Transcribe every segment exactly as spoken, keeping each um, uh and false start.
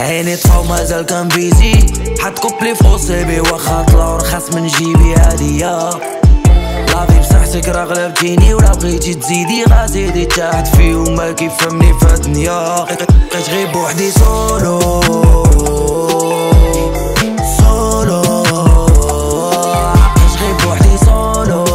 عيني طفاو مازال كان بيزي حط كوبلي فوق صيبي واخا طلعو رخص من جيبي هادية لافي بصحتك راه غلبتيني ولا بغيتي تزيدي غازيدي تحت فيه وما كيفهمني في الدنيا بقيت غير بوحدي سولو سولو بقيت غير بوحدي سولو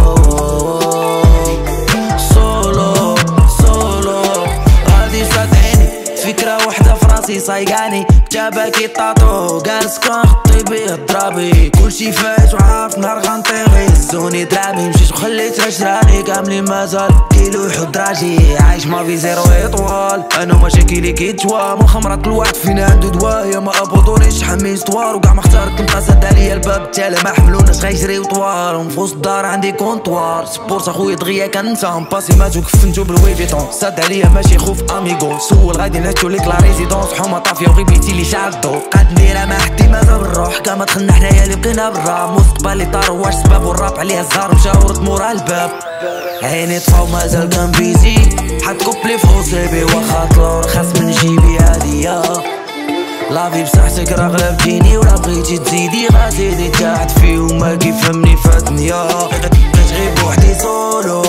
سولو سولو غادي فات عيني فكرة وحدة فراسي صايقاني كتابة كي طاطو جالس كنخطي بيه الضرابي كلشي فايت وعارف نهار غنطيغي هزوني درامي مشيت وخليت عشراني كاملين مازال كيلو يحط راجي عايش ما في زيرو اطوال انا مشاكلي كيتوام وخمرات الواحد فينا عندو دوايا ما ابوطونيش حميت طوار وكاع ما اختارت نبقى سد عليا الباب التالي ما حملوناش غيجريو طوال وفوسط الدار عندي كونطوار سبورت اخويا دغيا كنفهم باسي ماتو كفنتو بالوي فيتون سد عليا ماشي خوف اميغو سول غادي نهتو ليك لا ريزيدونس حومه طافيه وغير بيتي لي شعل الضو قاد نديرها ما حدي مازال بالروح كاع دخلنا حنايا اللي بقينا برا مستقبلي طار واش سباب والراب عليه الزهر مشاورت مورا الباب عيني طفاو مازال كان بيزي حط كوبلي فوق صيبي واخا طلعو رخص من جيبي هادية لافي بصحتك راه غلبتيني ولا بغيتي تزيدي غازيدي تحت فيه وما كيفهمني في الدنيا بقيت غير بوحدي سولو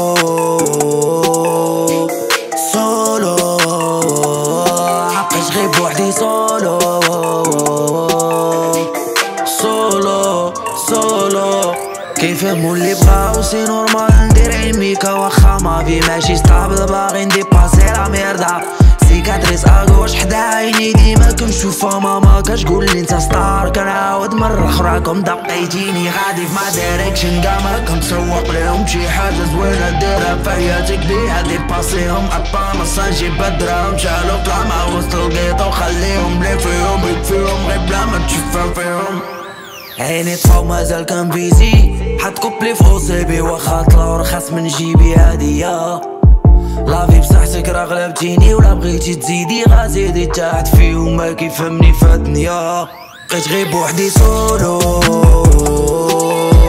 سولو بقيت غير بوحدي سولو سولو سولو كيفهمو اللي بغاو سي نورمال ندير عيميكا واخا ما في ماشي ستابل باغي نديباسي لا ميردا سيكاتريس اغوش حدا عيني ديما كنشوفها ماما كتقولي نتا ستار كنعاود مرة اخراكم دقيتيني غادي في ما دايركشن كاع ما كنتسوق ليهم شي حاجة زوينة ديرها في حياتك بيها ديباسيهم عطا نص نجيب الدراهم شالو طلع مع وسط القيطة وخليهم لي فيهم يكفيهم غير بلا ما تشوفها فيهم عيني طفاو مازال كان بيزي حط كوبلي فوق صيبي واخا طلعو رخص من جيبي هادية لافي بصحتك راه غلبتيني ولا بغيتي تزيدي غازيدي تحت فيه وما كيفهمني في الدنيا بقيت غير بوحدي سولو